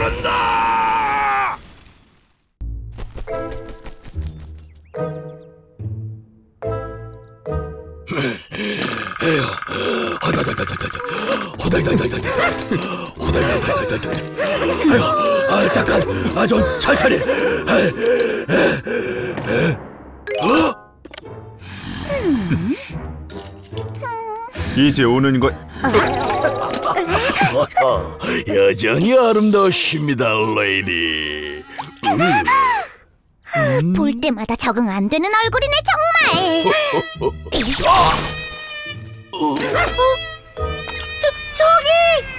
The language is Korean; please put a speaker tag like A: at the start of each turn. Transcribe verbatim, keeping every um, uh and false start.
A: 부른다! 호달달달달달 호달달달달달. 아유, 아, 잠깐, 아, 좀 천천히. 어?
B: 이제 오는 것.
A: 여전히 아름다우십니다, 레이디.
C: 음. 볼 때마다 적응 안 되는 얼굴이네 정말. 저, 저기